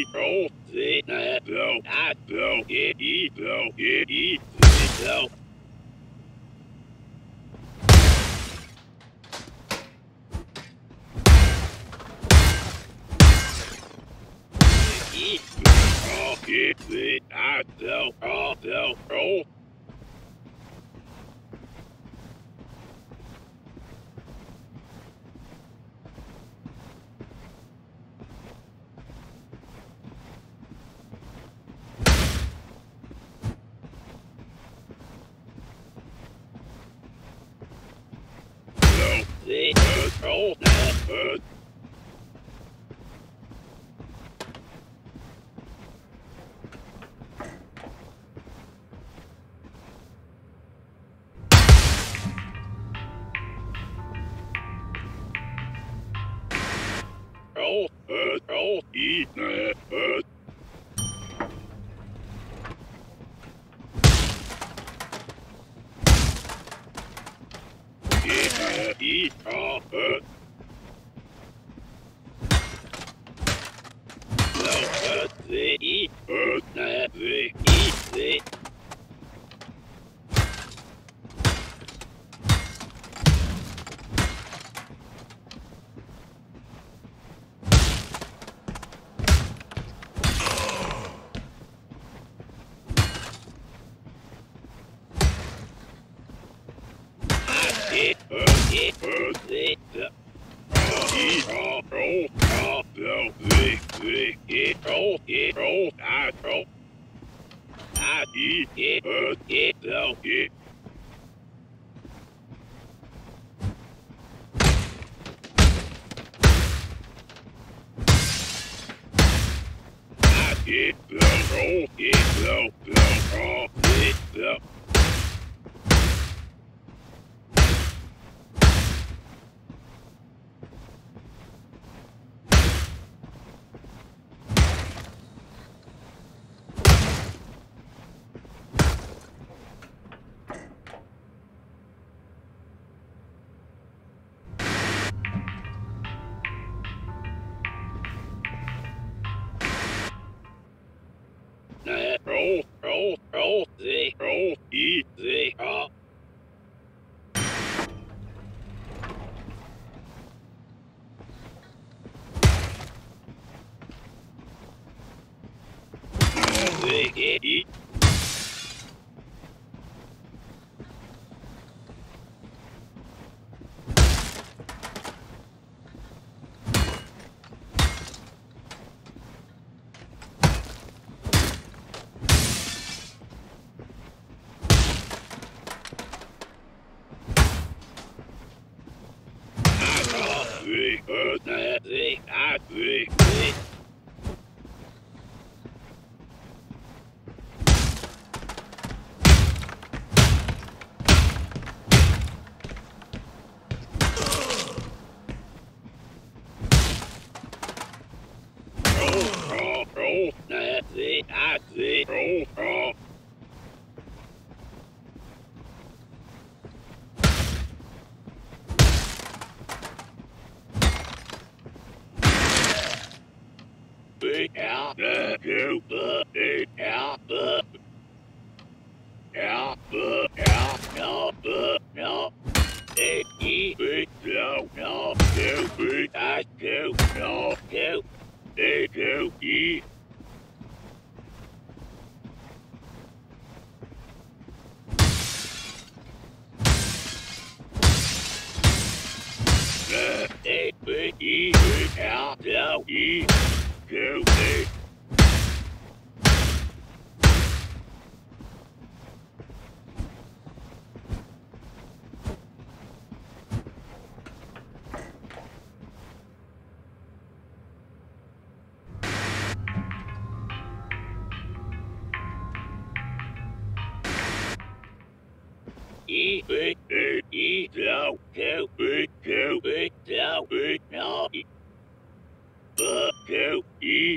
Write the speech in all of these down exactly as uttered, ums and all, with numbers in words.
E O Z N O I O E E O E E O E O E Z I O O O O Z O O O O E O E O O Z E O N Z E Z E O E O Z E O O O Z Z E O E O I O I E E O E O E I E O O E O O Z O O O O Z O E Z O Z E E Z O N Z I Z Z O O N Z I Z O O B L U B E L B L B L no B no E E B no no Q B I Q no Q E Q E E B E B L no E Q E E B E E no Q B Q B no B no E B Q E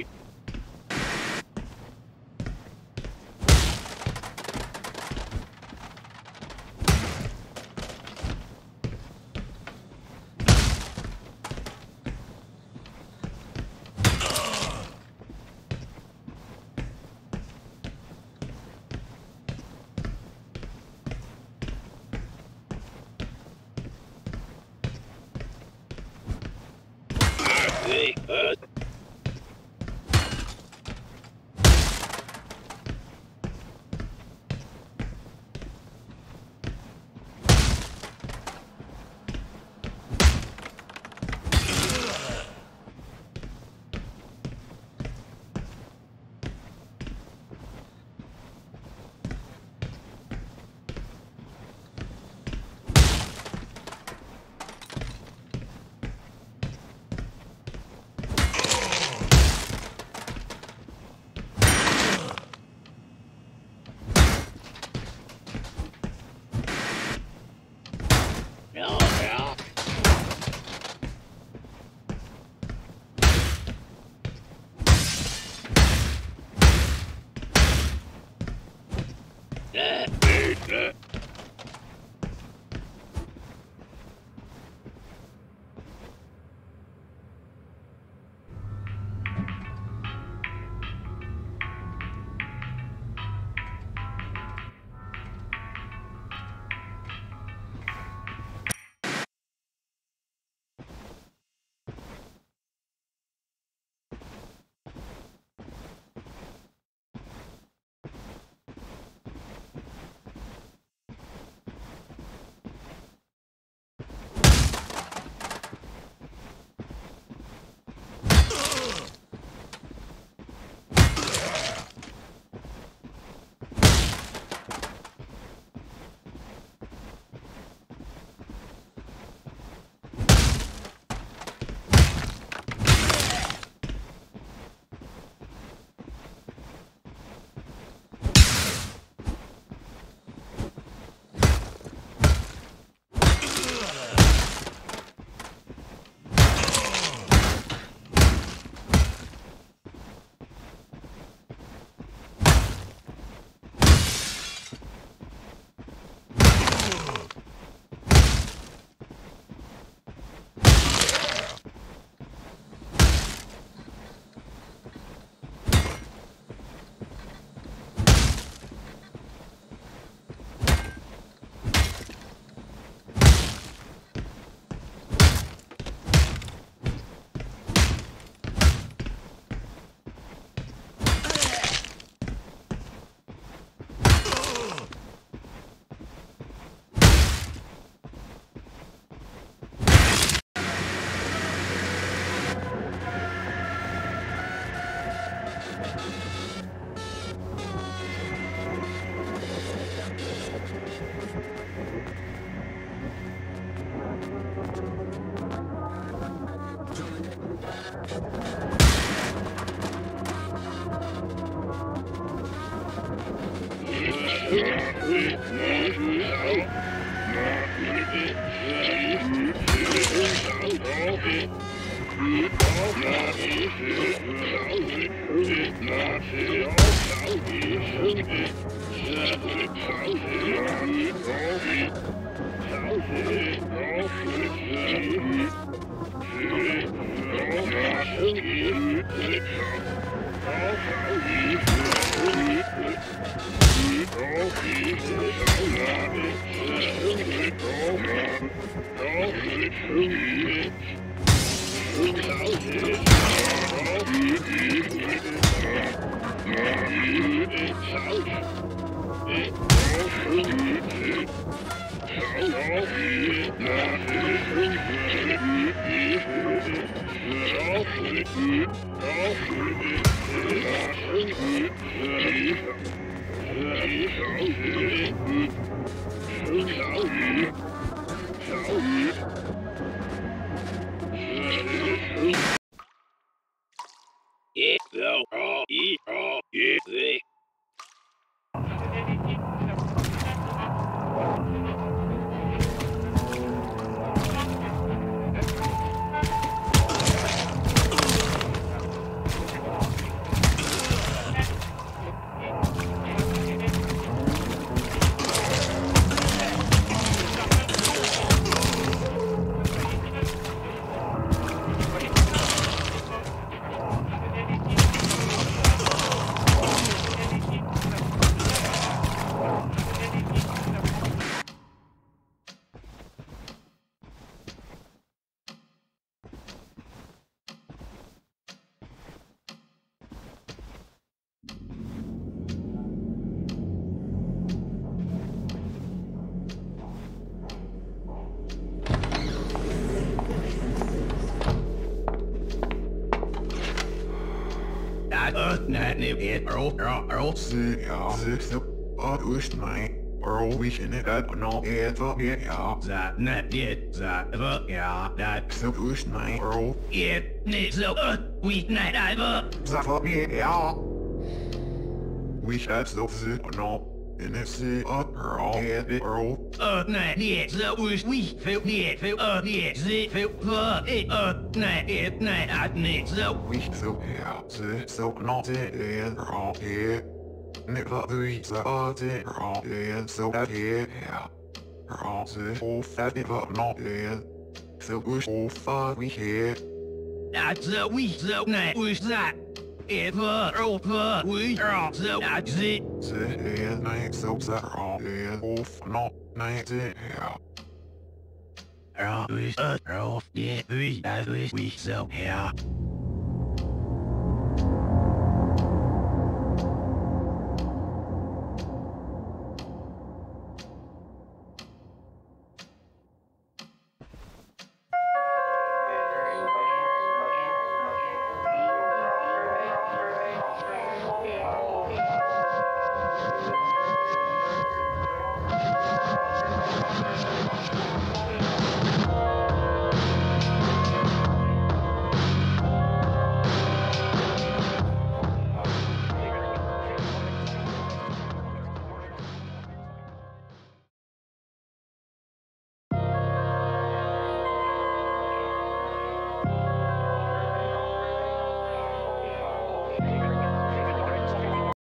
Not it, Earl, Earl, Earl. See, ja, this up, uh, wish my, or we can it up, no, it up, yeah, That, not it, that, uh, yeah, that. so wish my, or It needs a, uh, we night, I've, uh. that up, yeah. We should so sit, no, and it's it up, or all, it, or Uh, not it, so wish we feel it, feel, uh, it, it, feel, uh, it, uh, not it, not, I need, so. we so, yeah, sit, so, not it, and, or all, yeah. Never we saw it, or all, yeah, so that, yeah, yeah. Or all, sit, oh, that, never, not, yeah. So, wish, oh, fuck, we here. That's a we, so, not, wish that. If, uh, oh, uh, we, are so, that's it. Sit, yeah, night, so, that, or all, yeah, oh, not, night, yeah. Uh, wish, uh, oh, yeah, we, I wish we, so, yeah.